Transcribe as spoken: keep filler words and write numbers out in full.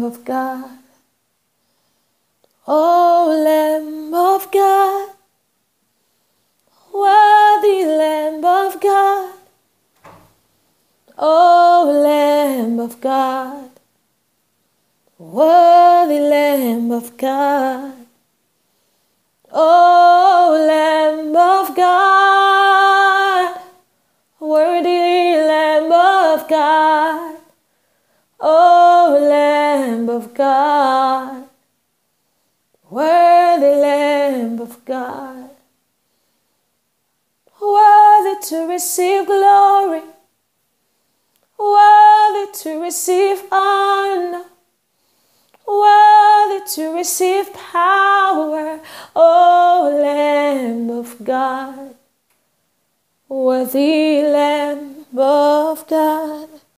of God, O Lamb of God, worthy Lamb of God, O Lamb of God, worthy Lamb of God, O Lamb of God, worthy Lamb of God, O Lamb of God, worthy Lamb of God, worthy to receive glory, worthy to receive honor, worthy to receive power, O Lamb of God, worthy Lamb of God.